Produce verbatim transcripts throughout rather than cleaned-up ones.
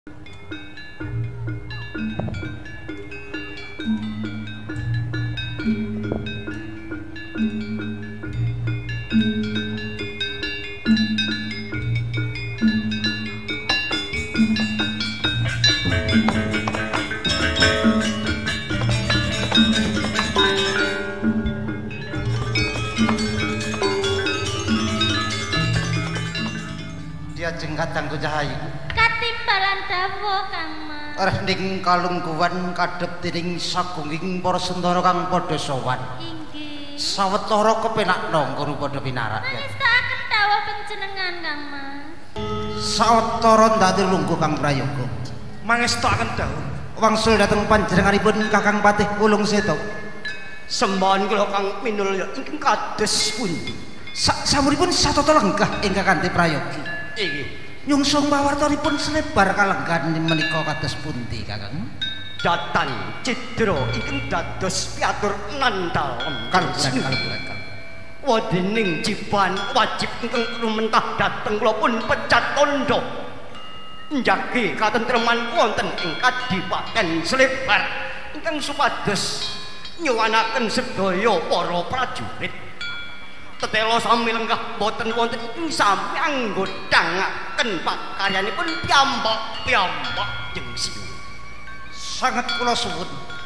Diajeng kadangku cahayu katimbalan dawuh Kang Mas. Arep ning kalungguhan kadhep dening sagunging para sentara kang padha sowan. Inggih. Sawetara kepenak nangka padha pinarak. Mangestaken dawuh panjenengan Kang Mas. Sawetara ndati lungguh Kang Prayoga. Mangestaken dawuh. Wangsul dhateng panjenenganipun Kakang Patih Kulung Seta. Sembahan kula Kang Minulya ingkang kados pundi? Sampun satata lenggah ingkang kanthi prayogi. Inggih. Nyungsung pawartanipun selebar kalenggan menika kados pundi Kakang? Datan cidra ingkang dados piatur nandhalem Kaluhuran kaluhuran. Wadining jiban wajib ingkang lumentah dhateng kula pun pecat tondo. Njagi katentreman wonten ing Kadipaten Slebar ingkang supados nyuwanaken sedaya para prajurit. Tetelo sami lenggah boten wonten ing sami anggodhangaken pakaryanipun piyambak-piyambak jengsiu. Sangat kula suwun.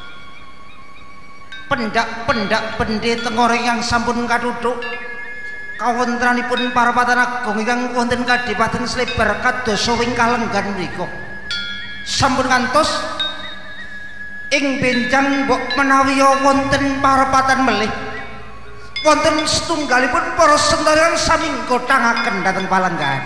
Pendak-pendak pendhe tengoreng yang sampun katuthuk kawontenanipun parapatan agung ingkang wonten Kadipaten Slebar kadosa wingkah lenggan menika. Sampun kantos ing benjang mbok menawi wonten parapatan melih wonten setunggalipun para sentara sami nggodhangaken dhateng palenggan.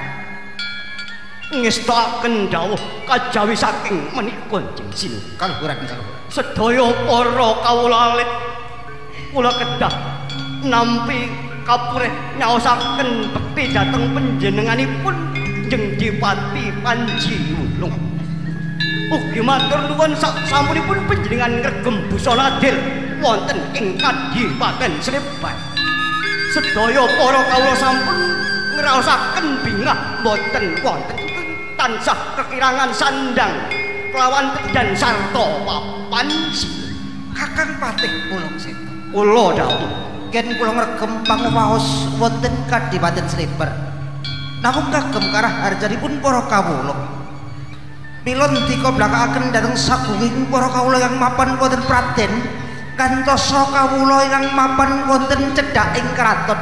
Ngestaken dawuh kajawi saking menika jengsiu. Kaluhuran kaluhuran. Sedaya para kawula alit kula kedah nampi kapureh nyaosaken bekti dhateng panjenenganipun Jeng Dipati Panji Wulung. Ugi matur nuwun sasampunipun panjenengan ngregem busana adil wonten ing Kadipaten Slebar. Sedaya para kawula sampun ngraosaken bingah boten wonten tansah kekirangan sandang kelawan dan sarta papanji. Kakang Patih Kulung Seta. Kula dawuh Ken kula ngregem panguwaos wonten Kadipaten Slebar. Namung kagem karah harjanipun para kawula. Mila ndika blakakaken dhateng sagunging para kawula yang mapan wonten Praden kantosa kawula ingkang mapan wonten cedhaking kraton.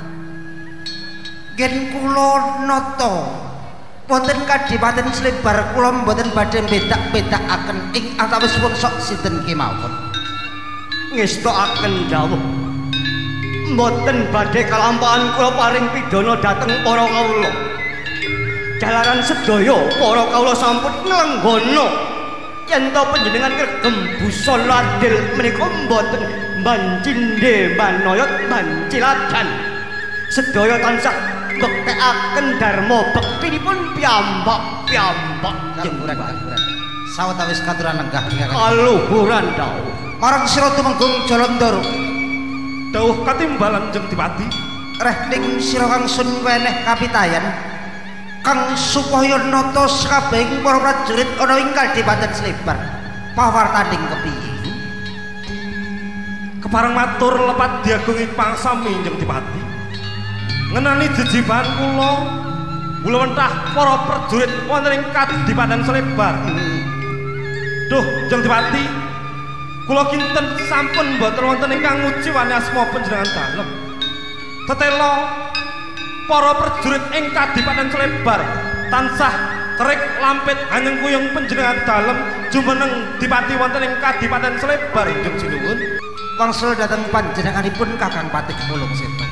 Ken kula nata wonten Kadipaten Slebar kula mboten badhe bedak-bedakaken ing antawisipun sok sinten kemawon. Ngestakaken dawuh mboten badhe kalampahan kula paring pidana dhateng para kawula. Jalaran sedaya para kawula sampun nglenggono yen to panjenengan ngregem busana adil menika mboten mbancinde mbanayot mbanciladan. Sedaya tansah bektekaken dharma bektinipun piyambak-piyambak Kaluhuran kaluhuran. Sawetawis katuran lenggah kaluhuran dawuh. Marang sira tumenggung Jalandhara. Dawuh katimbalan Jeng Dipati. Reh ning sira kang sun weneh kapitayan kang supaya nata sakabehing para prajurit ana ing Kadipaten Slebar. Pawartaning kepiye? Kepareng matur lepat diagungi pangsami Jeng Dipati. Ngenani jejiban kula kula wentah para prajurit wonten ing Kadipaten Slebar. Duh Jeng Dipati, kula kinten sampun boten wonten ingkang nguji wani asma panjenengan dalem. Tetela para prajurit ing Kadipaten Slebar tansah kerik lampit hanyeng kuyung panjenengan dalem jumeneng Dipati wonten ing Kadipaten Slebar inggih sinuwun. Wangsul dhateng panjenenganipun Kakang Patih Kulung Seta.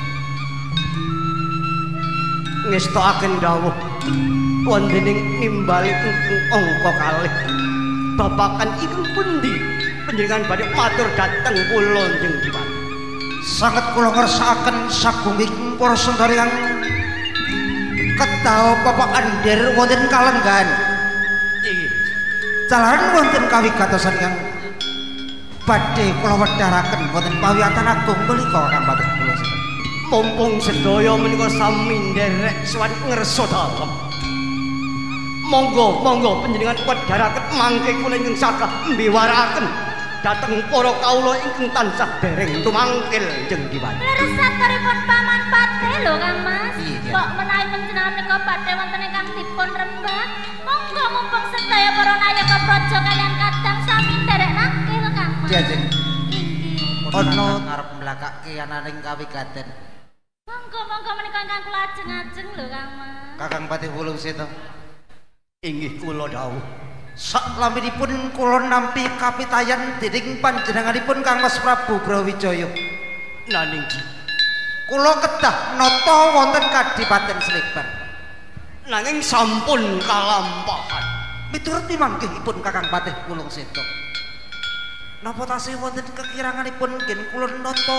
Ngestakaken dawuh wontening nimbali ingkang angka kalih. Babakan iku pundi panjenengan badhe matur dhateng kula Jeng Dipati? Sanget kula ngersakaken sagunging para sentara kang kedah Bapak Andir wonten kalenggan. Inggih. Jalaran wonten kawigatosan kang badhe kula wedharaken wonten pawiyatan agung menika Kakang Patih Kulung Seta. Mumpung sedaya menika sami nderek suwan ngersa dalem. Monggo, monggo panjenengan wedharaken mangke kula ingkang saged mbiwaraken dhateng para kawula ingkang tansah dereng tumangkil Jeng Diwati. Leres sakaripun Paman Patih lho Kang Mas. Iya. Kok menawi panjenengan menika badhe wonten ingkang dipun rembag, monggo mumpung sedaya para nayaka praja kaliyan kadang sami nderek nakil Kang Mas. Iya, Jeng. Inggih. Ono ngarep mlakake ananing kawigaten. Monggo-monggo menika ingkang kula ajeng-ajeng lho Kang Mas. Kakang Patih Wulung Seta. Inggih kula dawuh. Saklaminipun kula nampi kapitayan dening panjenenganipun Kang Mas Prabu Brawijaya. Naning Kula kedah nata wonten Kadipaten Slebar. nanging sampun kalampahan. Miturut pimanggihipun Kakang Patih Wulung Seta. Napa tasih wonten kekiranganipun nggih kula nata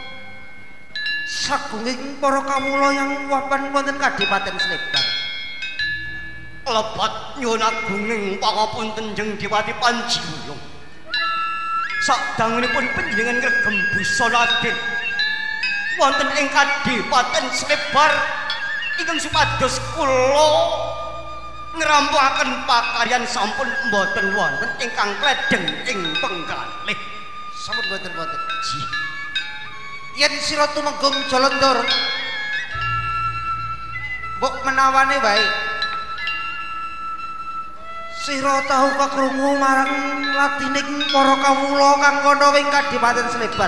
sagunging para kawula yang wapan wonten Kadipaten Slebar. Lebat nyuwun agunging pangapunten Jeng Diwati Panji Wulung. Sadangunipun panjenengan ngregem busana Raden wonten ing Kadipaten Slebar ingkang supados kula ngrampungaken pakaryan sampun mboten wonten ingkang kledeng ing penggalih. Sampun boten-boten. Yen sira tumenggung Jalandhara mbok menawane wae sira tahu kakrungu marang latining para kawula kang ana ing Kadipaten Slebar.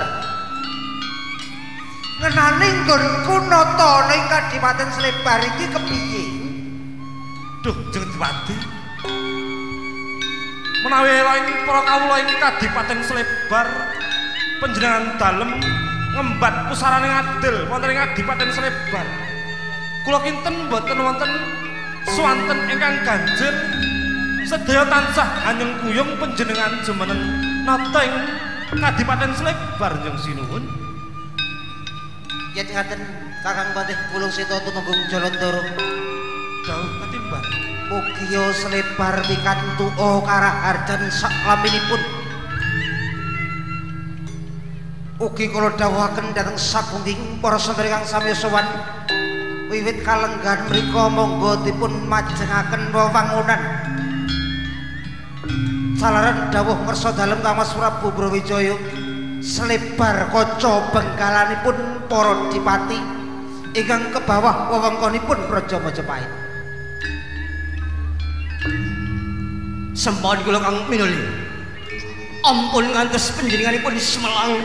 Ngenani nggonku nata ning Kadipaten Slebar iki kepiye? Duh, Jeng Diwati. Menawi ing para kawula ing Kadipaten Slebar panjenengan dalem ngembat pusarane adil wonten ing Kadipaten Slebar. Kula kinten boten wonten swanten ingkang ganjil sedaya tansah anyeng kuyung panjenengan jemenen nata ing Kadipaten Slebar Jeng Sinuwun. Yen ngaten Kakang Patih Wulung Seta tumenggung Jalandhara Dawuh katimbang mugia Slebar pikantuka karaharjan saklaminipun. Ugi kula dawuhaken dhateng sagunging para sedherek kang sami sowan wiwit kalenggan mriku monggo dipun majengaken wewangunan. Salaran dawuh ngersa dalem Kang Mas Prabu Brawijaya Slebar kaca bengkalanipun para dipati ingkang kebawah wewengkonipun Praja Majapahit. Sempon kula Kang Minuli. Ampun ngantos panjenenganipun semelang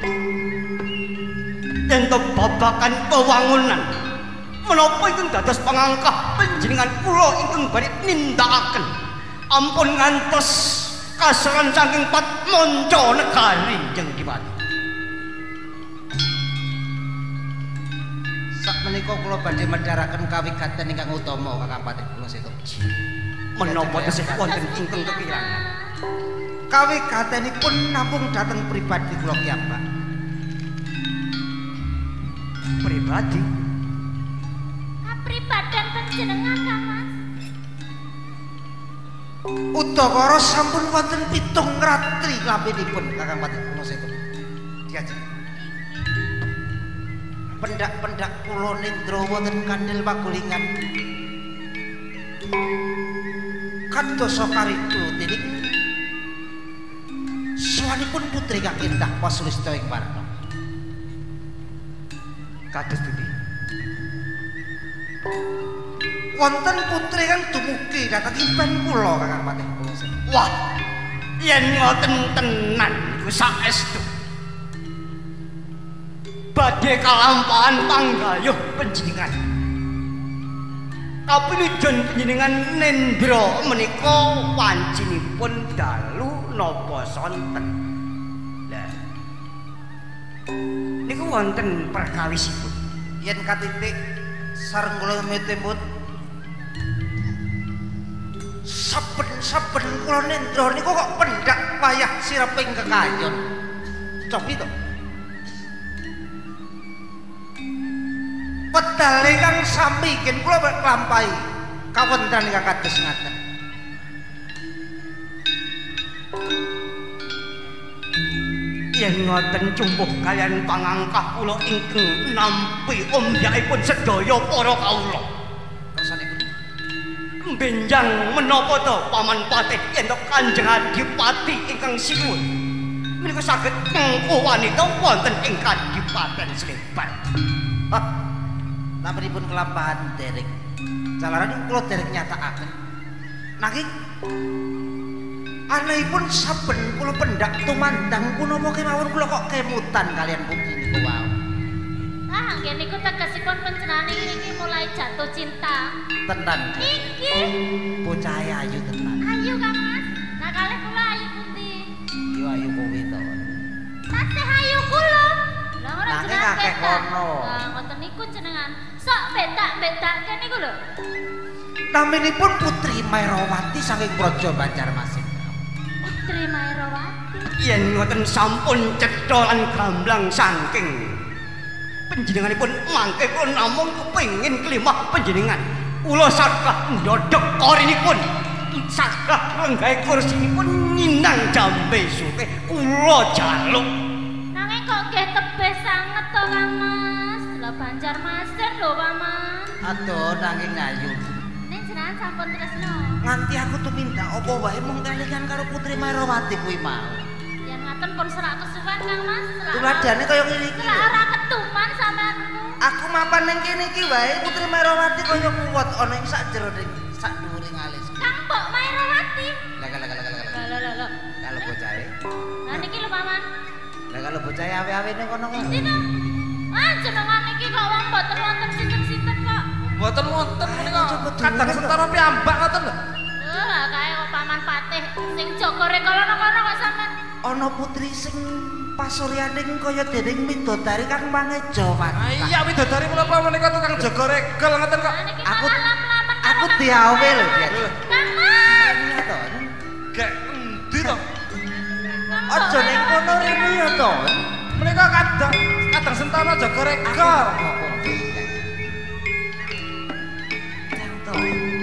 ento babakan pewangunan menapa ingkang dados pangangkah panjenengan kula ingkang badhe nindakaken. Ampun ngantos kasaran saking Patmonco negari Jeng Diwati. Sakmenika kula badhe medharaken kawigaten ingkang utama Kakang Patih Wulung Seta. Menapa tesih wonten ingkang kekirangan? Kawigatenipun namung dhateng pribadi kula piyambak. Pribadi Kapribaden panjenengan Kang Mas. Udakara sampun wonten pitung ratri lampinipun Kakang Patih Wulung Seta. Diajeng. Pendak-pendak kula nindra wonten kandel pagulingan. Kadosa karitu dening sawanipun putri kang endah Pasulista ing warna. kados pundi? Wonten putri kang dumugi dhateng impen kula Kakang Patih Wulung Seta. Wah, yen ngoten tenan iku saestu badhe kalampahan panggayuh panjenengan. Kapilujun panjenengan nendra menika wancinipun dalu napa sonten. Lah niku wonten perkawisipun. Yen katitik sareng kula mitembut saben-saben kula nendra niku kok pendak wayah sireping kekayon. Cobi to. Pedal ingkang sami ken kula lampahi kawonten ingkang kados ngaten. Yen ngoten cumbuh kalian pangangkah kula ingkang nampi ombyakipun sedaya para kawula. Kersane pundi? benjang menapa to Paman Patih yen to Kanjeng Adipati ingkang sinuwun menika saged mengko wanita wonten ing Kadipaten Slebar. Hah, namanipun kelampahan derek jalaran kula derek nyatakaken nanging anehipun saben kula pendak tumandang punapa kemawon kula kok kemutan kalian putri niku wau. Ah, nggih niku tegesipun panjenengan iki mulai jatuh cinta. Tenan. Nggih. Bocah ayu tenan. Ayu Kang Mas. Nah kalih kula ayu putih. Yo ayu kowe to. Tasih ayu kula. Lah ora Nanging jenengan akeh bedak. kono. Lah ngoten niku jenengan. Sok bedak-bedakke niku lho. Naminipun Putri Mairawati saking Praja Banjarmasin. Putri Mairawati. Yen ngoten sampun cetha lan gamblang saking panjenenganipun mangke kula namung kepengin klimah panjenengan. Kula saged ndodhok korinipun. Saged nggawe kursinipun nyinang jambe suke kula jaluk. Nanging kok nggih tebih sanget to Kang Mas. Lah Banjarmasin lho Paman. Aduh nanging ayu. Ning jenengan sampun tresno. Nganti aku tumindak apa wae mung kalian karo Putri Mairawati kuwi mau. Yen ngaten pun serak kesuwen Kang Mas. Tuladane kaya ngene iki. Lah ora ketuman sampeanku. Aku mapan ning kene iki wae Putri Mairawati kaya kuwat ana ing sak jero ning sak dhuwuring alis. Kang Mbok Mairawati. Lah lah lah lah lah. Lah lah lah. Kalau bocahe. Lah niki lho Paman. Lah kalau bocahe awe-awene kono kok. Endi to? Ah jenengan iki kok wong mboten wonten sinten-sinten kok. Mboten wonten menika kadang setara piyambak ngoten lho. Eh lah kae kok Paman Patih sing jaga rekala nang kono kok sampean. Ana putri sing pasuryaning kaya dening midodari Kang Mangejo Pak. Ah iya widodari kula apa menika tukang jaga regel ngoten kok. Lah niki Aku- malah lam-laman karo Aku Kang diawe lho Mas. dia. Kang Mas. Iya to. Gek endi to? Kang Mbok Aja ning kono rene ya to. Menika kadang kadang sentara jaga regel. Jang to.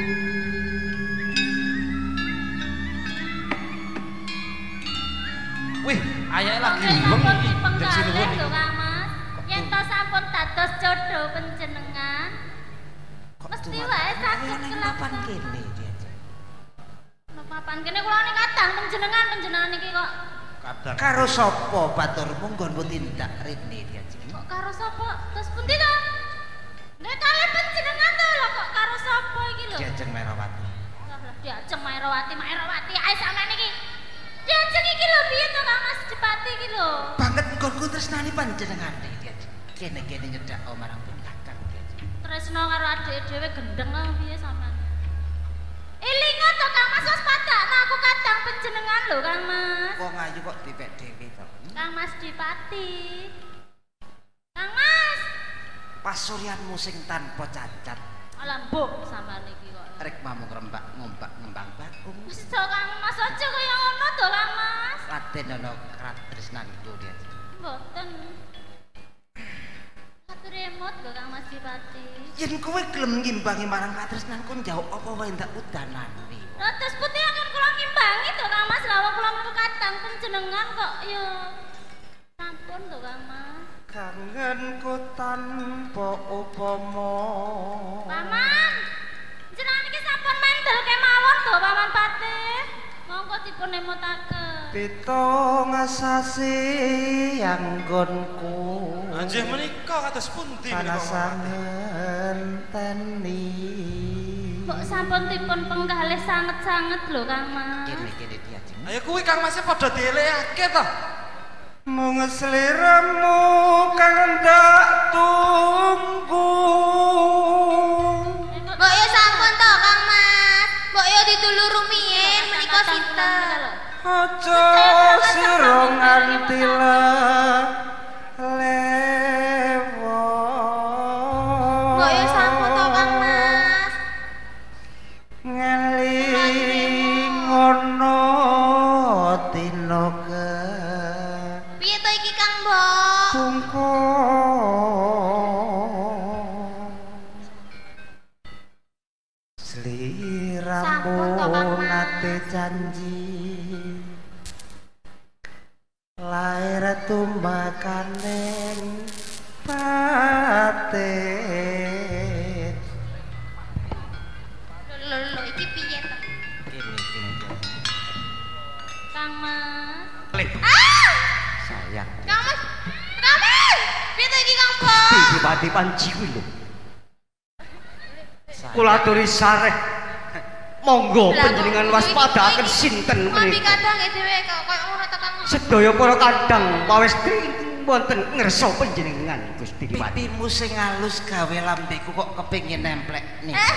Wih, ayake lagi Nggih wong sampun iki. Dek sini dipenggalih wong lho iki. Kang Mas. Yen to sampun dados jodoh panjenengan. Mesti wae saged papan kelapan. kene dia. Nang papan kene kula ning kadang panjenengan panjenengan iki kok Kadang. Karo sapa baturmu nggonmu tindak rene dia. kok karo sapa? Terus pundi to? Nek kalih panjenengan to lho kok karo sapa iki lho? Diajeng Mairawati. Lah lah diajeng Mairawati, Mairawati ae sampean iki. Diajeng iki lho piye to Kang Mas Dipati iki lho? Banget nggonku tresnani panjenengan dia. Kene-kene nyedak o marang pun kakang dia. Tresno karo adike dhewe gendeng kok piye sampean? Elingan to Kang Mas wis padakno aku kadang panjenengan lho Kang Mas. Wong ayu kok dipek dhewe to. Kang Mas Dipati. Kang Mas. Pasuryanmu sing tanpa cacat. Alah mbok sampean iki kok. Rek mamung rembak ngombak ngembang bakung. Wis to Kang Mas aja kaya ngono to Kang Mas. Raden ana krat tresnanku dia. Mboten. Atur emot lho Kang Mas Dipati. Yen kowe gelem ngimbangi marang katresnanku njauh apa wae ndak udanani. Lah terus putih akan kula ngimbangi to Kang Mas, lawang kula metu kadang panjenengan kok ya. Sampun to Kang Mas. Kangenku tanpa upama. Paman. Jenengan iki sampun mendel kemawon to Paman Patih. Monggo dipun emotaken. Pitung sasi anggonku. Anjih menika kados pundi menika? Panasan ngenteni. Kok sampun dipun penggalih sanget-sanget lho Kang Mas. Kene kene dia. Jeng. Ayo kuwi Kang Mas padha dielekake to. Mung sliramu kang ndak tunggu. Mbok yo sampun to Kang Mas. Mbok yo ditulur rumiyin menika sinten. Aja sira nganti lewo. Mbok yo sampun to Kang Mas. Ngelingono tinoke Piye to iki Kang Mbok? tungko Sampun to, Kang sliramu Mas. nate janji lair tumbakaning batin. Lho lho iki Kang Mas. Ah! Sayang. Kang Mas. Kenapa? Piye iki Kang Bos? Dipati panci kuwi lho. Kula aturi sareh. Monggo panjenengan waspadakaken sinten menika. Mami kadang dhewe kok koyo ngono ta Kang Mas. Sedaya para kadang pawesti wonten ngersa panjenengan Gusti Dipati. Pipimu sing halus gawe lambeku kok kepengin nemplek nih. Eh?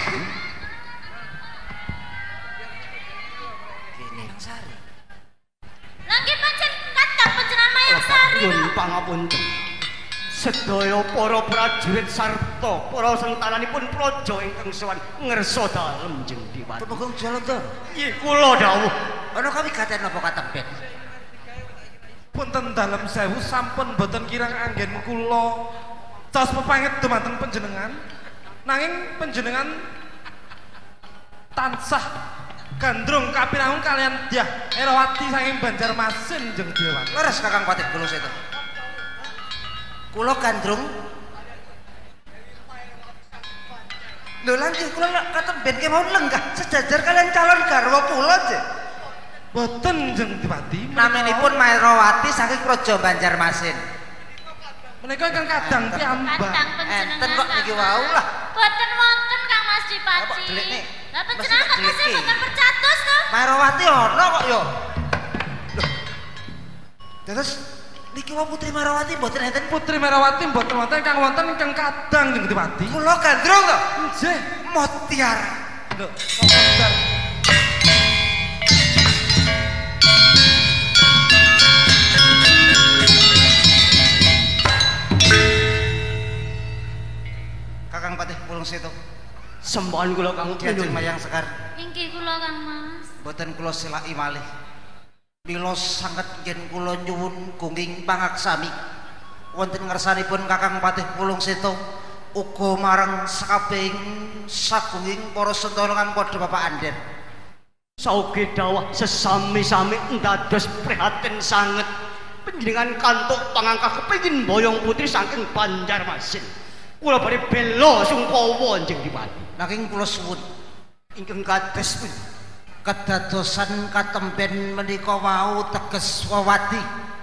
Kene Sari. Langge pancen kadang panjenengan Mayang Sari. Nyuwun pangapunten. Sedaya para prajurit sarta para sentananipun praja ingkang sowan ngersa dalem Jeng Dipati. Tumenggung jalan to. Nggih kula dawuh. Ana kawigaten apa katemben? Punten dalem sewu sampun boten kirang anggen kula tos pepangget dumateng panjenengan nanging panjenengan tansah gandrung kapinahun kalian Dyah Erawati saking Banjarmasin Jeng Dipati. Leres Kakang Patih kula setu. Kula gandrung. Lho lan kula katemben kemawon lenggah sejajar kalian calon garwa kula je. Boten Jeng Dipati. Naminipun Mairawati saking Praja Banjarmasin. Menika ingkang kadang piyambak. Kadang panjenengan. Enten kok niki wau lah. Boten wonten Kang Mas Dipati. Apa delik nih? Lah panjenengan kok Mesti masih delik. boten percatus to? Mairawati ana kok yo. Loh. Terus niki wau Putri Mairawati mboten enten Putri Merawati mboten wonten ingkang wonten ingkang kadang Jeng Dipati. kula gandrung to. Nggih. Mutiara. Lho, kok kadang. Kakang Patih Pulung Setu. Sembohan kula kang Diajeng Mayang Sekar. Inggih kula Kang Mas. Boten kula silaki malih. Mila sanget yen kula nyuwun gungging pangaksami wonten ngersanipun Kakang Patih Pulung Setu uga marang sakabehing sagunging para sentolongan padha Bapak Anden. Sauge dawah sesami-sami ndados prihatin sanget panjenengan kantuk pangangkah kepengin boyong putri saking Banjarmasin. Kula badhe bela sungkawa Jeng Dipati. Nanging kula suwun Ingkang kados pun kedadosan katemben menika wau teges wewadi.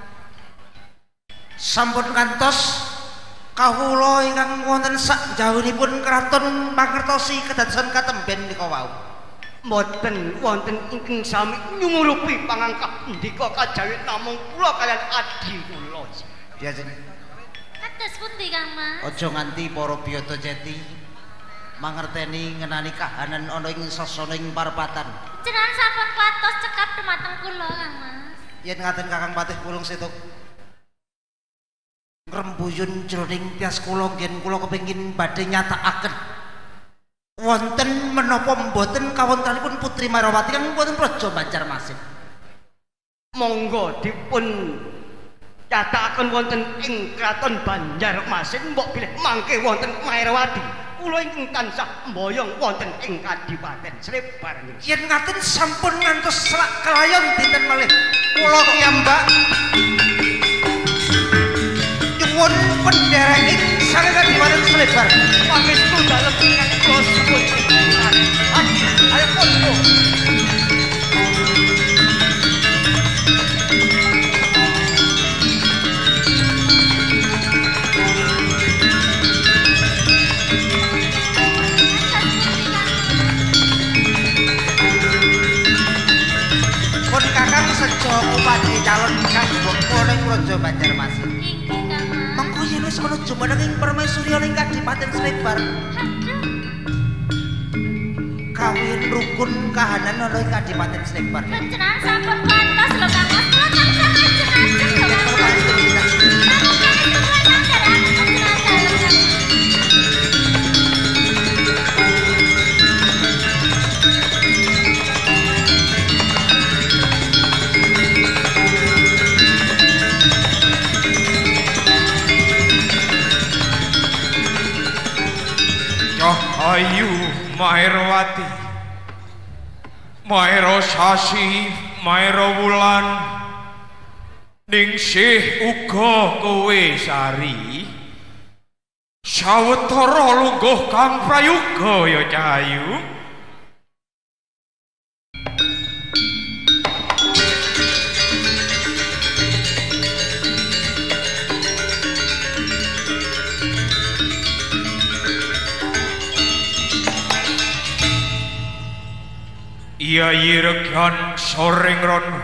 Sampun kantos kawula ingkang wonten sak jawinipun kraton mangertosi kedadosan katemben menika wau. mboten wonten ingkang sami nyumurupi pangangkah ndika kajawi namung kula kaliyan adi kula. Diajeng. Kados pundi Kang Mas? Aja nganti para biyata ceti mangerteni ngenani kahanan ana ing sasoning parapatan. Jenengan sampun klatos cekap dumateng kula Kang Mas. Yen ngaten Kakang Patih Pulung Setu ngrembuyun jroning tias kula yen kula kepengin badhe nyatakaken wonten menapa mboten kawontenanipun Putri Mairawati kang wonten Praja Banjarmasin. Monggo dipun nyatakaken wonten ing Kraton Banjarmasin mbok bilih mangke wonten Mairawati. Kula ingkang tansah mboyong wonten ing Kadipaten Slebar. Yen ngaten sampun ngantos selak kelayon dinten malih kula piyambak nyuwun pendherenging saking Kadipaten Slebar Pangestu dalem ingkang kula suwun. Ayo pondo. sejo upadi calon kang kula ning Praja Banjarmasin. Inggih Kang Mas. Mengko yen wis ana jumeneng ing permaisuri ning Kadipaten Slebar. Kawin rukun kahanan ana ing Kadipaten Slebar. Panjenengan sampun kantos lho Kang Mas. Kula tansah ajeng-ajeng lho Kang Mas. Namun kami tunggu nang derek panjenengan dalem Kang Mas. Ayu Mairawati, Maira Sasi, Maira Wulan, Ningsih uga kowe Sari, sawetara lungguh kang prayoga ya Cahayu. Kyai Regan Soreng Rono.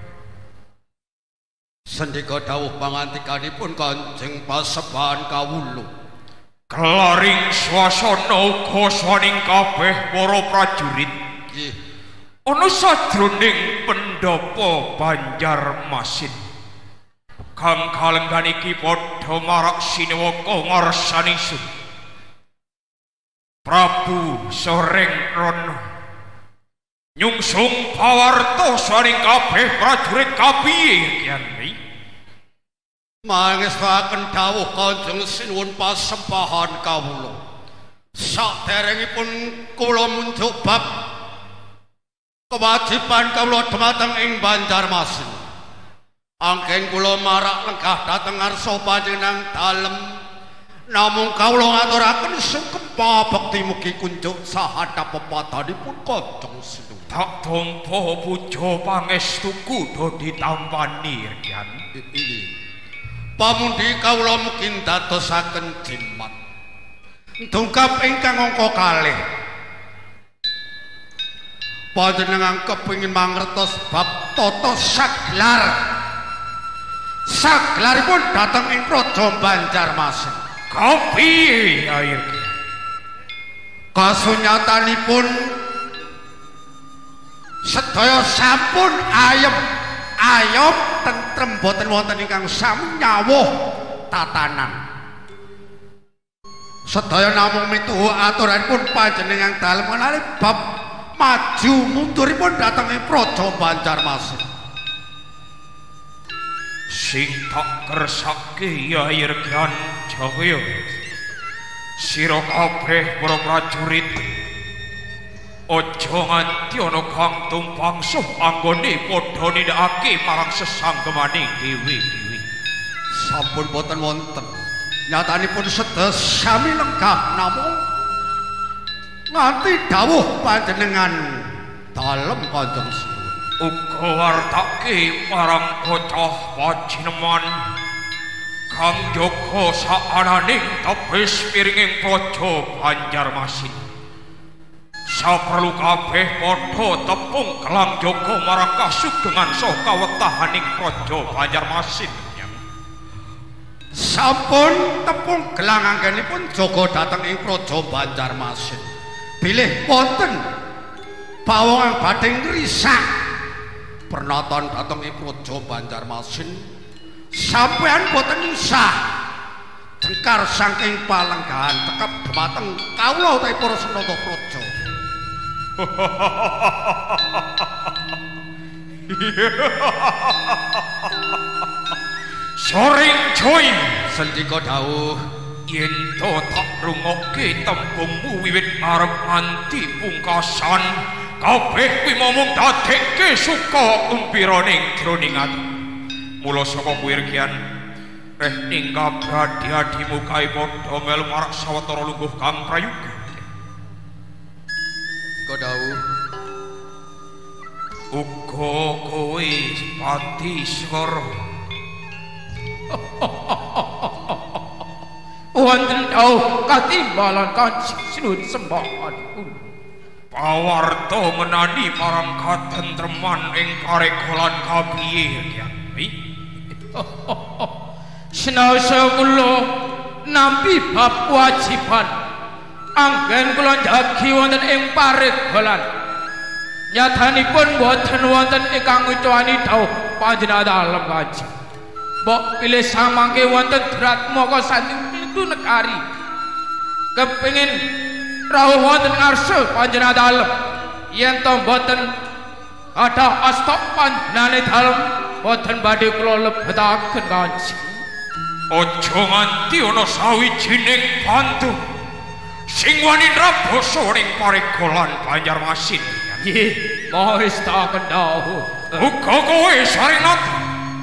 Sendika dawuh pangantikanipun Kanjeng Paseban kawula. Kelaring swasana uga swaning kabeh para prajurit. Nggih. Ana sajroning pendhapa Banjarmasin. Kang kalenggan iki padha marak sinewaka ngarsani sun. Prabu Soreng Rono nyungsung pawarta saring kabeh prajurit kapiye Kyai? Mangestaken dawuh Kanjeng Sinuwun pasembahan kawula. Saderengipun kula munjuk bab kewajiban kawula dhumateng ing Banjarmasin. Anggen kula marak lenggah dhateng ngarsa panjenengan dalem. Namung kawula ngaturaken sukepa bekti mugi kunjuk sahadhap pepadanipun Kanjeng Sinuwun. Tak tampa puja pangestuku do ditampani Kyai. Iki pamundi kawula mugi dadosaken jimat. Dungkap ingkang angka kalih. Panjenengan kepingin mangertos bab tata saglar. Saglaripun dhateng ing Praja Banjarmasin. Kapiye air kasunyatanipun sedaya sampun ayem ayom tentrem boten wonten ingkang sami nyawuh tatanan. Sedaya namung mituhu aturanipun panjenengan dalem menawi bab maju munduripun dhateng ing Praja Banjarmasin. Sing tak kersake ya Irgan Jaya. Sira kabeh para prajurit aja nganti ana kang tumpang suh anggone padha nindakake marang sesanggemaning dewe-dewe. Sampun boten wonten. Nyatanipun sedaya sami lenggah namung nganti dawuh panjenengan dalem Kanjeng Sinuwun. Uga wartake marang bocah pajineman kang jaga saananing tebis piringing Praja Banjarmasin. Saperlu kabeh padha tepung kelang jaga marang kasugengan saha kawektahaning Praja Banjarmasin. Sampun tepung gelang anggenipun jaga dhateng ing Praja Banjarmasin. Bilih wonten pawongan badhe ngrisak pernatan dhateng ing Praja Banjarmasin sampeyan boten usah dengkar saking palenggahan tekep dhumateng kawula utawi para senata praja. Soreng Jaya sendika dawuh yen to tak rungokke tembungmu wiwit arep nganti pungkasan kabeh kuwi momong dadekke suka umpiraning jroning ati. Mula saka kuwi Irgian reh ing kabradiadimu kae padha melu marak sawetara lungguh kang prayoga. Kok dawuh uga kowe Pati Swara wonten dawuh katimbalan Kanjeng Sinuwun sembahan kula. Pawarta menani marang katentreman ing karegolan kapiye Kyai? Senaosa kula nampi bab kewajiban anggen kula njagi wonten ing paregolan. Nyatanipun boten wonten ingkang ngucapani dawuh panjenengan dalem Kanjeng. Mbok pilih samangke wonten drat maka santu nekari. Kepingin rawuh wonten ngarsa panjenengan dalem. Yen to boten ada astok panjenengane dalem boten badhe kula lebetaken Kanjeng. Aja nganti ana sawijining bantu sing wani nraboso ning paregolan Banjarmasin. Nggih, mangestaken dawuh. Uga kowe Sarenata.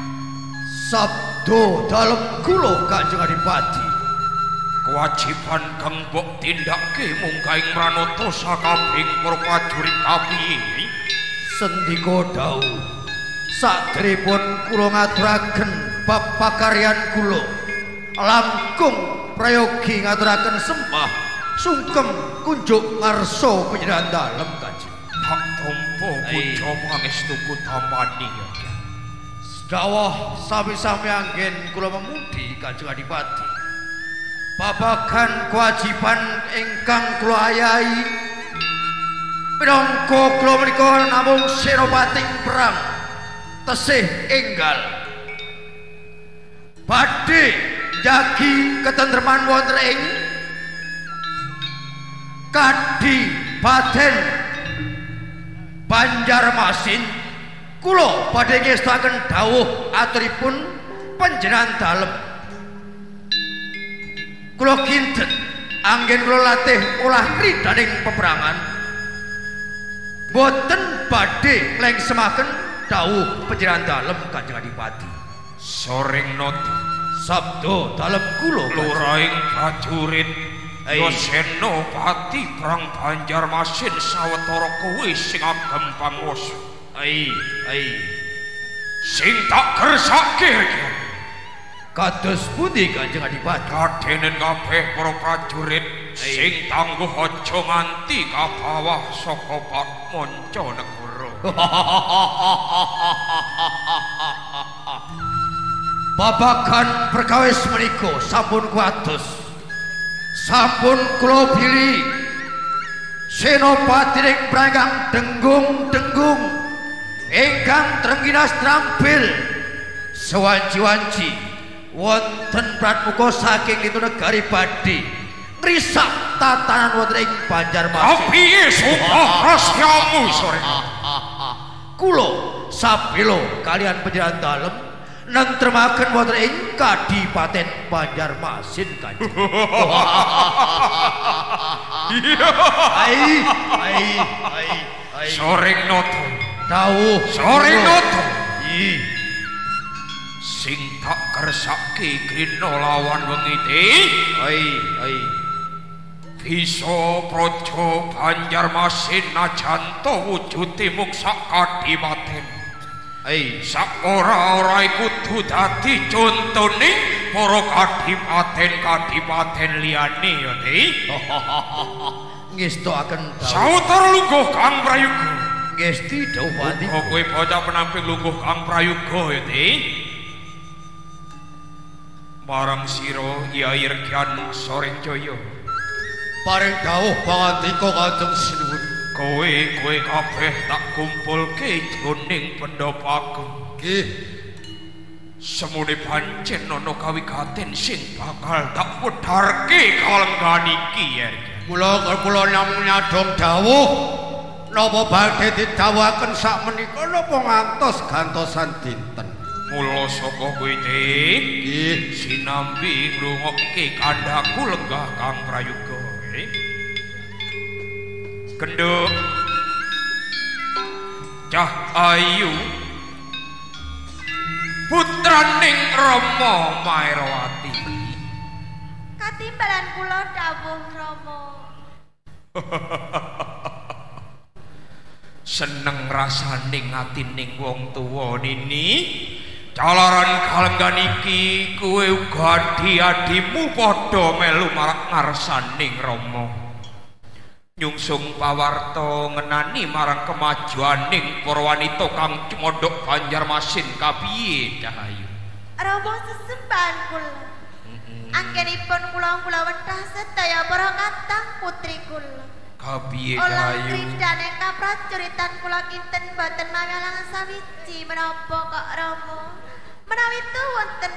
Sabda dalem kula Kanjeng Adipati. Kewajiban kang mbok tindake mungkaing mranata sakabehing para prajurit kapiye? Sendika dawuh sadèrèngipun kula ngaturaken bab pakaryan kula langkung prayogi ngaturaken sembah sungkem kunjuk ngarsa panjenengan dalem Kanjeng. Tak tampa puja pangestuku tampani ya. Sedawah sami-sami anggen kula memudi Kanjeng Adipati. Babagan kewajiban ingkang kula ayahi minangka kula menika namung senopating perang tesih enggal badhe njagi ketentreman wonten ing Kadipaten Banjarmasin. Kula badhe ngestaken dawuh aturipun panjenengan dalem. Kula kinten anggen kula latih olah kridaning peperangan. Boten badhe lengsemaken dawuh panjenengan dalem Kanjeng Adipati. Soring nata sabda dalem kula luraing prajurit Senopati Perang Banjarmasin sawetara kowe sing agem panguwasa. Ai, ai. Sing tak kersake kados pundi Kanjeng Adipati? Kadenen kabeh para prajurit sing tangguh aja nganti kabawah saka Patmanca negara. Babagan perkawis menika sampun kuatos. Sampun kula pilih Senopati ing pranggang denggung-denggung ingkang trengginas trampil sewanci-wanci wonten pratmuka saking itu negari badhe ngrisak tatanan wonten ing Banjarmasin. Piye sumpah rasyamu sore? Kula sabelo kalian panjenengan dalem nentremaken wonten ing Kadipaten Banjarmasin Kanjeng. Ai, ai, ai, ai. Soring nata. Dawuh soring nata. Ih. Sing tak kersake kena lawan wengi te. Ai, ai. Bisa praja Banjarmasin najan to wujude mung sak kadipaten. Ai, sak ora-ora iku kudu dadi contone para kadipaten-kadipaten liyane ya, Ti. Ngestoaken Sautara lungguh Kang Prayoga. Ngesti Dawati. Kok kowe bocah penamping lungguh Kang Prayoga ya, Ti. Marang sira Kyai Regyan Sorenjaya. Paring dawuh pangandika Kanjeng Sinuwun. Kowe kowe kabeh tak kumpulke jroning pendopaku. Nggih. Semune pancen ana kawigaten sing bakal tak wedharke kalenggan iki ya. Mula kula namung nyadong dawuh napa badhe didhawuhaken sak menika napa ngantos gantosan dinten. Mula saka kowe te nggih sinambi ngrungokke kandhaku lenggah Kang Prayoga. Kenduk Cah Ayu putraning Rama Maerowati. Katimbalan kula dawuh Rama. Seneng rasaning atining wong tuwa nini. Jalaran kalenggan iki kowe uga adi-adimu padha melu marang ngarsaning Rama. Nyungsung pawarta ngenani marang kemajuaning para wanita kang cemodok Banjarmasin kapiye Cahayu? Rama sesembahan kula. Anggenipun kula kula wentah sedaya para katang putri kula. Kapiye Cahayu? Olah Cahayu? krindane kaprajuritan kula kinten boten mawalang sawiji menapa kok Rama? Menawi tu wonten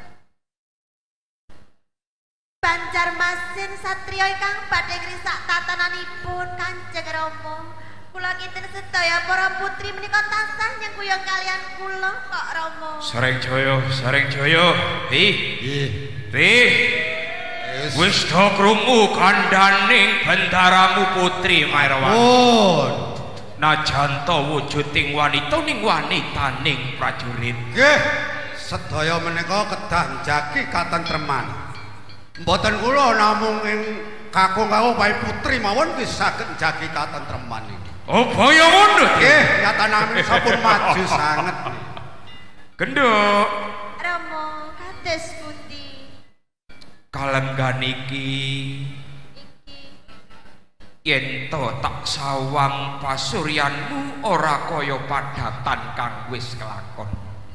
Banjarmasin satriya ingkang badhe ngrisak tatananipun Kanjeng Rama. Kula kinten sedaya para putri menika tansah nyengkuyung kalian kula kok Rama. Sarengjaya, Sarengjaya. Pi. Nggih. Pi. Wis do krungu kandhaning bendaramu Putri Maerowati. Pun. Najan to wujuding wanita ning wanitaning prajurit. Nggih, sedaya menika kedah njagi katentreman. Mboten kula namung ing kakung-kakung bae putri mawon wis saged njagi katentreman iki. Oh, baya ngono. Nggih, nyatanipun sampun maju sanget. Genduk. Rama, kados pundi? Kalenggan iki Iki yen to tak sawang pasuryanmu ora kaya padatan kang wis kelakon.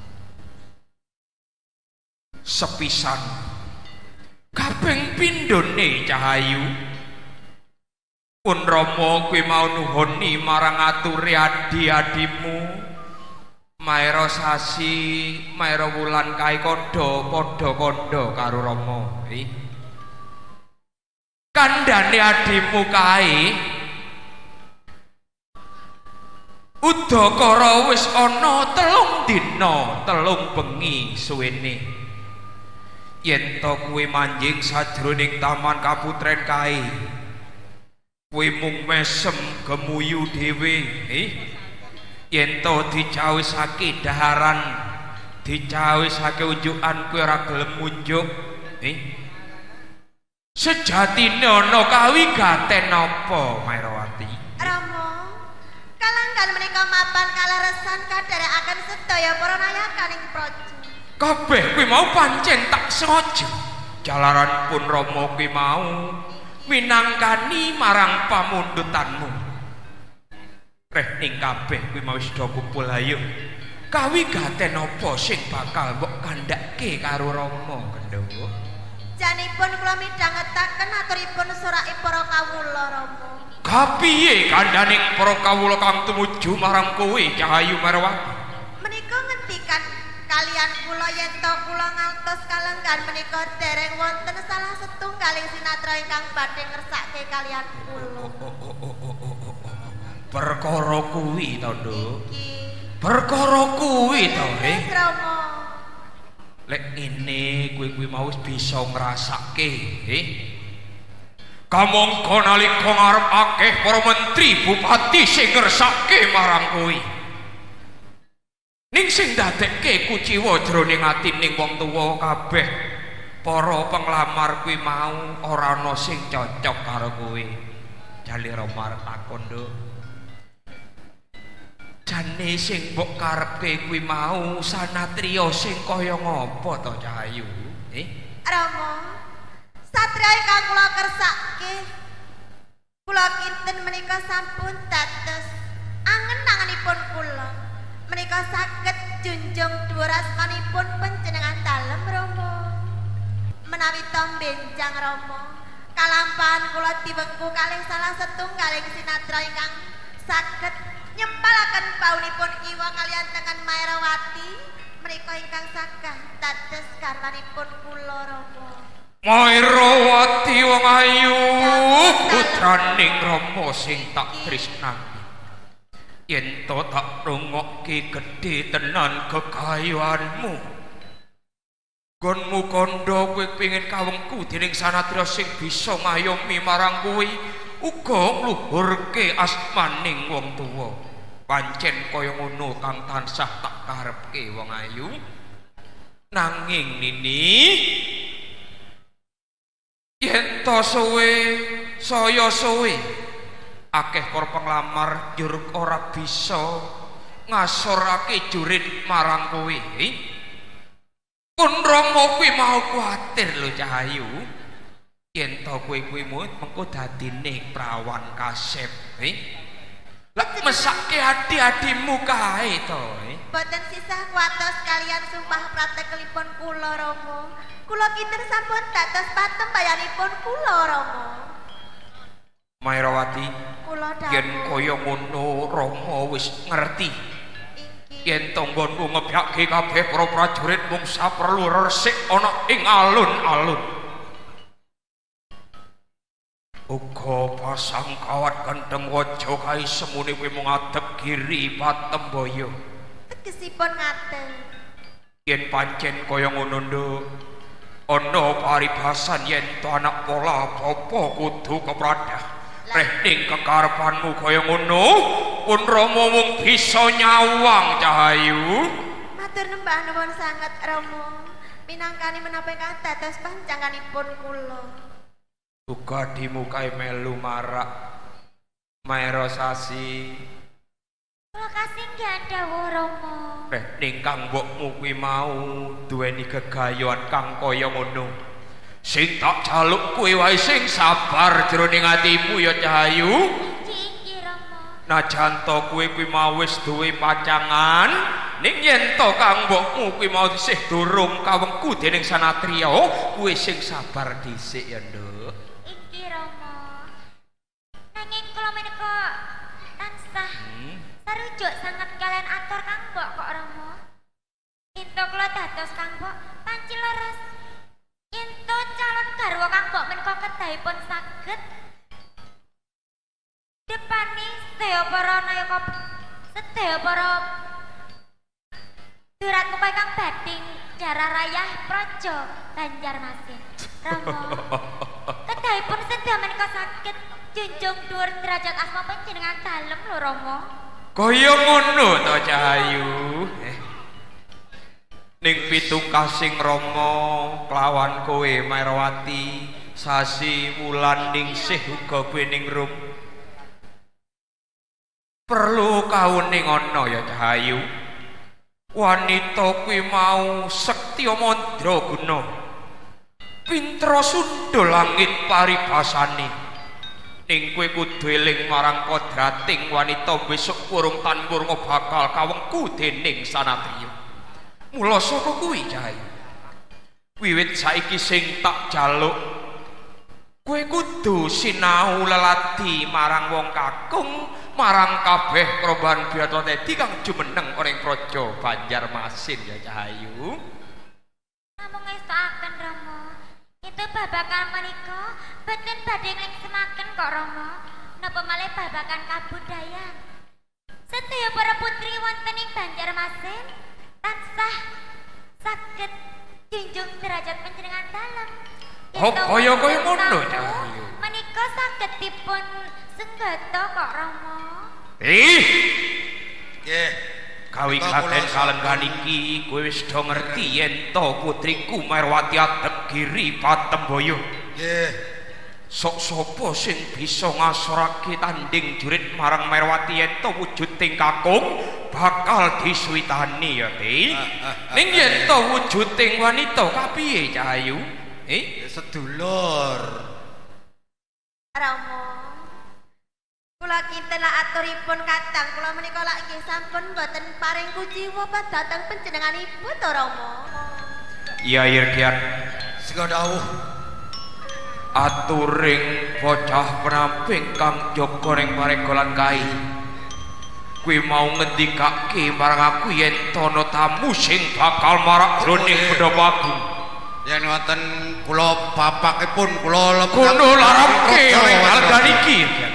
Sepisan kaping pindhone Cahayu pun Rama kuwi mau nuhoni marang ature adi-adimu Maera Sasi, Maera Wulan kae kodha padha kandha karo Rama. Eh. Kandhane adimu kae udakara wis ana telung dina, telung bengi suwene. Yen to kuwi manjing sajroning taman kaputren kae, kuwi mung mesem gemuyu dhewe, eh. Yen to dicawisake daharan, dicawisake unjukan kuwi ora gelem unjuk, eh. Sejatine ana kawigaten napa Mairawati? Rama, kalanggan menika mapan kaleresan kadherekaken sedaya para nayakaning praja. Kabeh kuwi mau pancen tak sengaja. Jalaran pun Rama kuwi mau minangkani marang pamundutanmu. Reh ning kabeh kuwi mau sedaya kumpul ayo. Kawigaten apa sing bakal mbok kandhake karo Rama Kendhawa? Janipun kula midhangetaken aturipun surake para kawula Rama. Kapiye kandhaning para kawula kang tumuju marang kowe Cahayu Mairawati? Menika ngendikan kalian kula yen to kula ngantos kalenggan menika dereng wonten salah setunggaling sinatra ingkang badhe ngersake kalian kula. Perkara kuwi to, Nduk. Perkara kuwi to, eh. Rama. Lek ini kuwi kuwi mau bisa ngrasake, eh. Kamangka nalika ngarep akeh para menteri bupati sing ngersake marang kowe. Ning sing dadekke kuciwa jroning atining wong tuwa kabeh para penglamar kuwi mau ora ana sing cocok karo kowe. Jale Rama takon, Nduk. Jane sing mbok karepke kuwi mau sanatriya sing kaya ngapa to Cahayu? Eh? Rama, satriya ingkang kula kersake kula kinten menika sampun dados angen-angenipun kula. Menika saged junjung dhuwur asmanipun panjenengan dalem Rama. Menawi to benjang Rama, kalampahan kula diwengku kalih salah setunggaling sinatra ingkang saged nyempalaken paunipun kiwa kalian tekan Mairawati menika ingkang sagah dados garwanipun kula Rama. Mairawati wong ayu putraning Rama sing tak tresnani. Yen to tak rungokke gedhe tenan kekayuanmu. Gonmu kandha kowe pengin kawengku dening sanatriya sing bisa ngayomi marang kowe uga ngluhurke asmaning wong tuwa. Pancen kaya ngono kang tansah tak karepke wong ayu. Nanging Nini, yen to suwe saya suwe akeh para penglamar njur ora bisa ngasorake jurit marang kowe. Pun Rama kuwi mau kuwatir lho Cahayu. Yen to kowe kuwi mengko dadine prawan kasep, eh? Lah mesake adi-adimu kae to, eh? Boten sisah kuatos kalian sumpah pratekelipun kula Rama. Kula kinten sampun dados patembayanipun kula Rama. Mairawati, kula dawuh yen kaya ngono Rama wis ngerti. Yen tanggonmu ngebyake kabeh para prajurit mung saperlu resik ana ing alun-alun. Uga pasang kawat kendhem waja kae semune kowe mung adep giri Patembaya. Tegesipun ngaten. Yen pancen kaya ngono, Nduk, ana paribasan yen to anak pola apa kudu kepradah. Reh ning kekarepanmu kaya ngono, pun Rama mung bisa nyawang Cahayu. Matur nembah nuwun sanget Rama. Minangkani menapa ingkang dados panjanganipun kula. Uga dimukai melu marak Maera Sasi. Kula kasih dawuh Rama. Reh ning kang mbokmu kuwi mau duweni gegayuhan kang kaya ngono. Sing tak jaluk kowe wae sing sabar jroning atimu ya Cahayu. Iki Rama. Najan to kowe kuwi mau wis duwe pacangan, ning yen to kang mbokmu kuwi mau isih durung kawengku dening sanatriya, kowe sing sabar dhisik ya, Nduk. Iki Rama. Nanging kula menika tansah Hmm. sarujuk sanget kalian atur Kang Mbok kok Rama. Ento kula dados Kang Mbok panci leres. Ento calon garwa Kang Mbok menika kedahipun saged depani sedaya para nayaka sedaya para durat mukai Kang bading Jara Rayah Praja Banjarmasin. Rama. Kedahipun sedaya menika saged junjung dhuwur derajat asma panjenengan dalem lho Rama. Kaya ngono to Cahayu. Eh. Ning pitungkasing Rama kelawan kowe Mairwati, sasi wulan ningsih uga kowe ning rum. Perlu kauning ana ya Cahayu. Wanita kuwi mau Sektya Mandraguna. Pintra sundha langit paribasane. Ning kowe kudu eling marang kodrating wanita besok kurung tanpurna bakal kawengku dening sanatriya. Mula saka kuwi Cahayu. Wiwit saiki sing tak jaluk kowe kudu sinau lelati marang wong kakung, marang kabeh perubahan biata tadi kang jumeneng ning praja Banjarmasin ya Cahayu. Namung ngestakaken Rama. Itu babakan menika boten badhe nglingsemaken kok Rama. Napa malih babakan kabudayan. Sedaya para putri wonten ing Banjarmasin tansah saged junjung derajat panjenengan dalem. Oh, kaya kaya ngono Cahayu. Menika saged dipun senggata kok Rama. Ih, Nggih. kawigaten kalenggan iki kowe wis do ngerti yen to putriku Mairwati Adegiri Patembaya. Nggih. Sok sapa sing bisa ngasorake tanding jurit marang Mairwati yen to wujuding kakung bakal disuwitani ya, Ti. Ning yen to wujuding wanita kapiye Cahayu? Eh, Sedulur. Rama. Kula kinten lak aturipun kadang kula menika lak nggih sampun boten paring kuciwa padhateng panjenenganipun to Rama. iya Irkian. Sing dawuh. Aturing bocah penamping kang jaga ning paregolan kae. Kuwi mau ngendikake marang aku yen tono tamu sing bakal marak jroning Bedhapagung. Yen wonten kula bapakipun kula Kuno laramke oleh kalenggan iki.